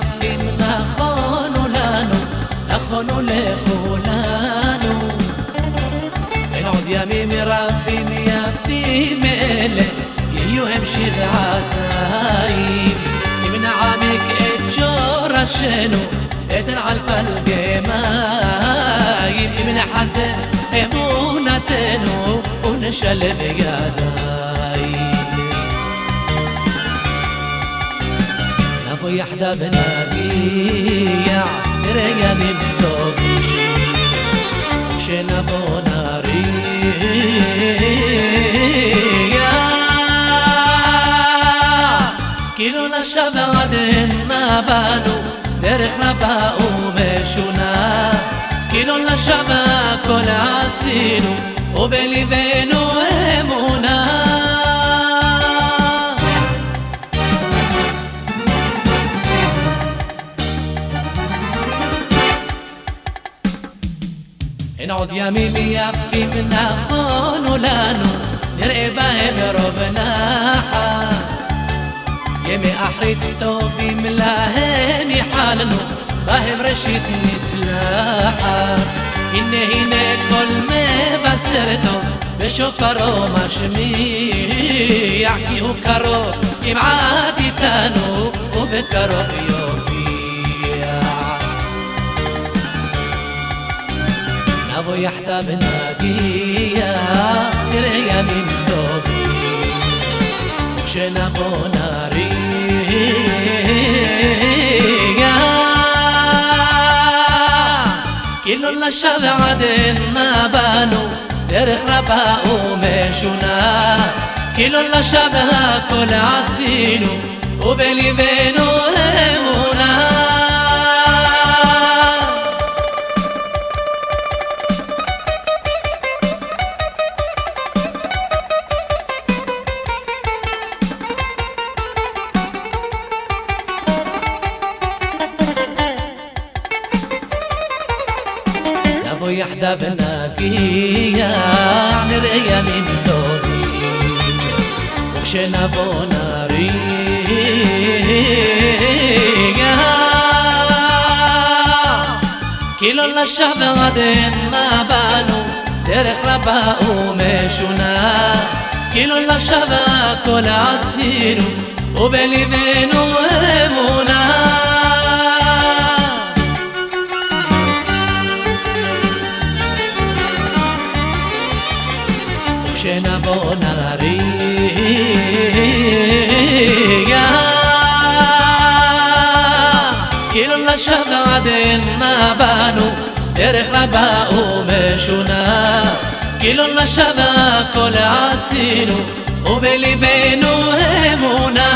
יפים נכונו לנו, נכונו לכולנו. אין עוד ימים רבים יפים אלה, יהיו הם שבעתיים. אם נעמיק את שורשנו, אתן על פלגי מים. אם נחזק אמונתנו ונשלב ידיים, נבוא יחדיו ונגיע נראה ימים טובים. כשנבוא נריע כאילו לשווא עדנה בנו דרך רבה ומשונה. כאילו לשווא הכל עשינו ובליבנו אמונה. אין עוד ימים יפים נכונו לנו, נראה בהם רוב נחת. ימי אחרית טובים להם ייחלנו, בהם ראשית נסלחת. הנה הנה כל מבשר טוב בשופרו משמיע, כי הוא קרוב כמעט איתנו ובקרוב יופיע. נבוא יחדיו ונגיע נראה ימים טובים. וכשנבוא נריע כאילו לשווא עדנה בנו דרך רבה ומשונה. כאילו לשווא הכל עשינו ובליבנו אמונה. נבוא יחדיו ונגיע נראה ימים טובים. וכשנבוא נריע כאילו לשווא עדנה בנו דרך רבה ומשונה. כאילו לשווא הכל עשינו ובליבנו אמונה. כשנבוא נריע כאילו לשווא עדנה בנו דרך רבה ומשונה. כאילו לשווא הכל עשינו ובליבנו אמונה.